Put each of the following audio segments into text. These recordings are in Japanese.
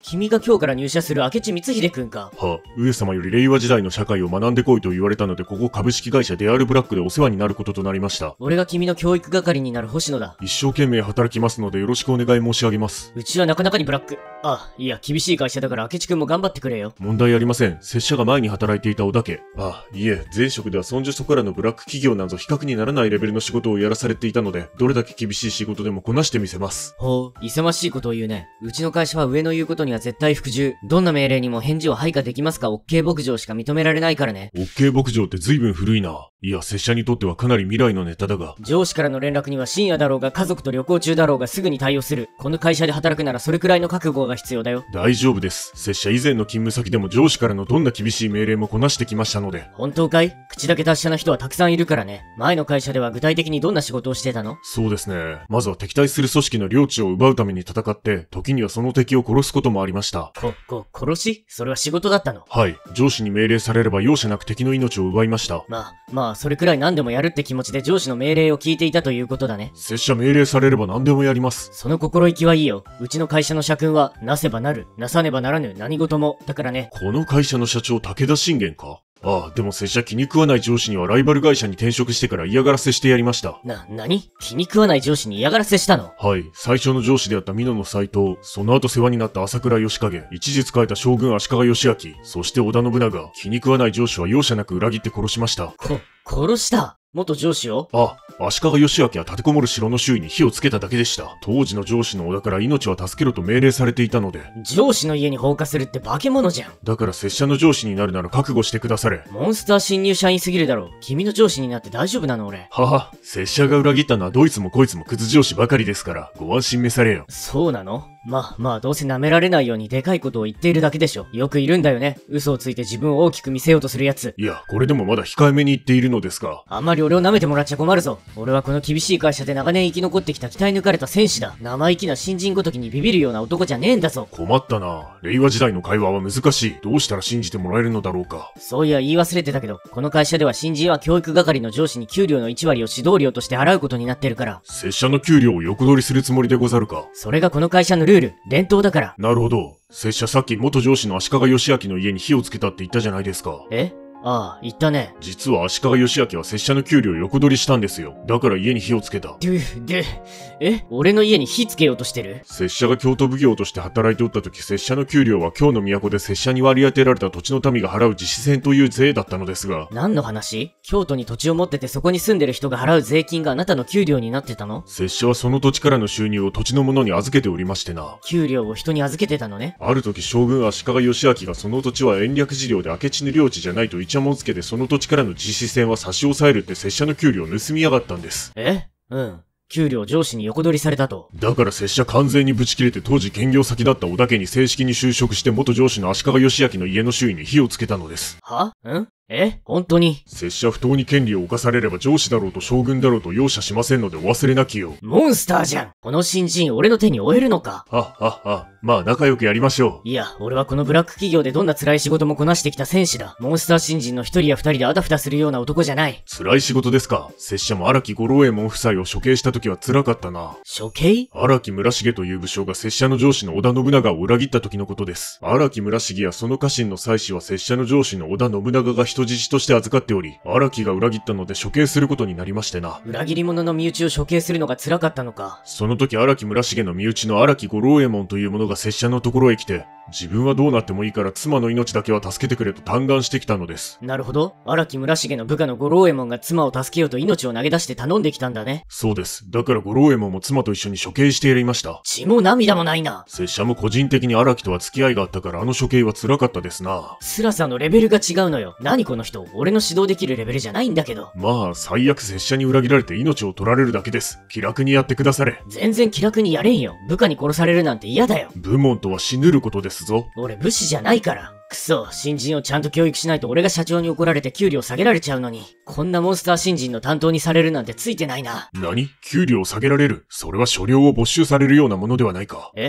君が今日から入社する明智光秀くんか。 は、上様より令和時代の社会を学んでこいと言われたので、ここ株式会社デアールブラックでお世話になることとなりました。 俺が君の教育係になる星野だ。 一生懸命働きますのでよろしくお願い申し上げます。 うちはなかなかにブラック。あ、いや、厳しい会社だから明智くんも頑張ってくれよ。 問題ありません。拙者が前に働いていた小田家。あ、いえ、前職ではそんじょそこらのブラック企業など比較にならないレベルの仕事をやらされていたので、どれだけ厳しい仕事でもこなしてみせます。 ほう、勇ましいことを言うね。うちの会社は上の言うことには絶対服従。どんな命令にも返事をはいかできますか OK 牧場しか認められないからね。 OK 牧場って随分古いな。いや、拙者にとってはかなり未来のネタだが。 上司からの連絡には深夜だろうが家族と旅行中だろうがすぐに対応する。この会社で働くならそれくらいの覚悟が必要だよ。 大丈夫です。拙者以前の勤務先でも上司からのどんな厳しい命令もこなしてきましたので。 本当かい？口だけ達者な人はたくさんいるからね。前の会社では具体的にどんな仕事をしてたの？ そうですね。まずは敵対する組織の領地を奪うために戦って、時にはその敵を殺すこともありました。 殺し？それは仕事だったの？ はい。上司に命令されれば容赦なく敵の命を奪いました。 まあ、それくらい何でもやるって気持ちで上司の命令を聞いていたということだね。 拙者命令されれば何でもやります。 その心意気はいいよ。うちの会社の社訓は、なせばなる、なさねばならぬ、何事も。だからね。 この会社の社長、武田信玄か？ああ、でも拙者気に食わない上司にはライバル会社に転職してから嫌がらせしてやりました。 何？気に食わない上司に嫌がらせしたの？ はい。最初の上司であった美濃の斎藤、その後世話になった朝倉義景、一日変えた将軍足利義昭、そして織田信長、気に食わない上司は容赦なく裏切って殺しました。 殺した？元上司を？ あ、足利義昭は立てこもる城の周囲に火をつけただけでした。当時の上司の織田から命は助けろと命令されていたので。 上司の家に放火するって化け物じゃん。 だから拙者の上司になるなら覚悟してくだされ。 モンスター侵入社員すぎるだろ。君の上司になって大丈夫なの俺。 はは、拙者が裏切ったのはどいつもこいつもクズ上司ばかりですから、ご安心召されよ。 そうなの？まあ、どうせ舐められないようにでかいことを言っているだけでしょ。よくいるんだよね。嘘をついて自分を大きく見せようとするやつ。 いや、これでもまだ控えめに言っているのですが。 あんまり俺を舐めてもらっちゃ困るぞ。俺はこの厳しい会社で長年生き残ってきた鍛え抜かれた戦士だ。生意気な新人ごときにビビるような男じゃねえんだぞ。 困ったな。令和時代の会話は難しい。どうしたら信じてもらえるのだろうか。 そういや言い忘れてたけど、この会社では新人は教育係の上司に給料の1割を指導料として払うことになってるから。 拙者の給料を横取りするつもりでござるか。 それがこの会社のルール、伝統だから。 なるほど。拙者さっき元上司の足利義昭の家に火をつけたって言ったじゃないですか。 ああ、言ったね。 実は足利義昭は拙者の給料を横取りしたんですよ。だから家に火をつけた。 俺の家に火つけようとしてる？ 拙者が京都奉行として働いておった時、拙者の給料は京の都で拙者に割り当てられた土地の民が払う自治銭という税だったのですが。 何の話？京都に土地を持っててそこに住んでる人が払う税金があなたの給料になってたの？ 拙者はその土地からの収入を土地の者に預けておりましてな。 給料を人に預けてたのね。 ある時将軍足利義昭がその土地は延暦寺領で明智の領地じゃないとイチャモンつけてその土地からの自治銭は差し押さえるって拙者の給料を盗みやがったんです。 給料上司に横取りされたと。 だから拙者完全にブチ切れて当時兼業先だった小田家に正式に就職して元上司の足利義昭の家の周囲に火をつけたのです。 本当に？ 拙者不当に権利を侵されれば上司だろうと将軍だろうと容赦しませんのでお忘れなきよ。 モンスターじゃん。この新人俺の手に負えるのか？ まあ仲良くやりましょう。いや、俺はこのブラック企業でどんな辛い仕事もこなしてきた戦士だ。モンスター新人の一人や二人であたふたするような男じゃない。 辛い仕事ですか。拙者も荒木五郎右衛門夫妻を処刑した時は辛かったな。 処刑？ 荒木村重という武将が拙者の上司の織田信長を裏切った時のことです。荒木村重やその家臣の妻子は拙者の上司の織田信長が人質として預かっており、荒木が裏切ったので処刑することになりましてな。 裏切り者の身内を処刑するのが辛かったのか。 その時荒木村重の身内の荒木五郎右衛門という者が拙者のところへ来て、自分はどうなってもいいから妻の命だけは助けてくれと嘆願してきたのです。 なるほど。荒木村重の部下の五郎右衛門が妻を助けようと命を投げ出して頼んできたんだね。 そうです。だから五郎右衛門も妻と一緒に処刑してやりました。 血も涙もないな。 拙者も個人的に荒木とは付き合いがあったからあの処刑は辛かったですな。 辛さのレベルが違うのよ。何この人、俺の指導できるレベルじゃないんだけど。 まあ最悪拙者に裏切られて命を取られるだけです。気楽にやってくだされ。 全然気楽にやれんよ。部下に殺されるなんて嫌だよ。 部門とは死ぬることですぞ。 俺武士じゃないから。くそ、新人をちゃんと教育しないと俺が社長に怒られて給料下げられちゃうのに。こんなモンスター新人の担当にされるなんてついてないな。 何？給料下げられる？それは所領を没収されるようなものではないか。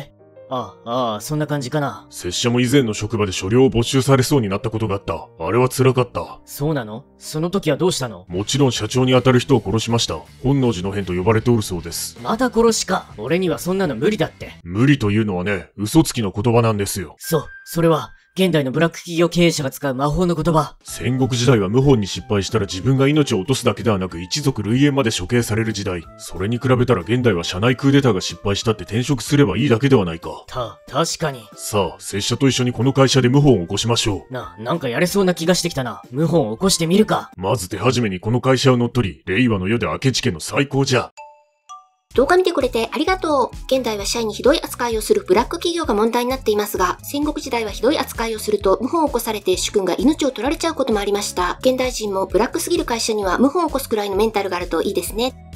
そんな感じかな。 拙者も以前の職場で所領を没収されそうになったことがあった。あれは辛かった。 そうなの？その時はどうしたの？ もちろん社長に当たる人を殺しました。本能寺の変と呼ばれておるそうです。 また殺しか。俺にはそんなの無理だって。 無理というのはね、嘘つきの言葉なんですよ。 それは、現代のブラック企業経営者が使う魔法の言葉。 戦国時代は謀反に失敗したら自分が命を落とすだけではなく一族類縁まで処刑される時代。それに比べたら現代は社内クーデターが失敗したって転職すればいいだけではないか。 確かに。 さあ、拙者と一緒にこの会社で謀反を起こしましょう。 なんかやれそうな気がしてきたな。謀反を起こしてみるか。 まず手始めにこの会社を乗っ取り、令和の世で明智家の最高じゃ。 動画見てくれてありがとう。現代は社員にひどい扱いをするブラック企業が問題になっていますが、戦国時代はひどい扱いをすると謀反を起こされて主君が命を取られちゃうこともありました。現代人もブラックすぎる会社には謀反を起こすくらいのメンタルがあるといいですね。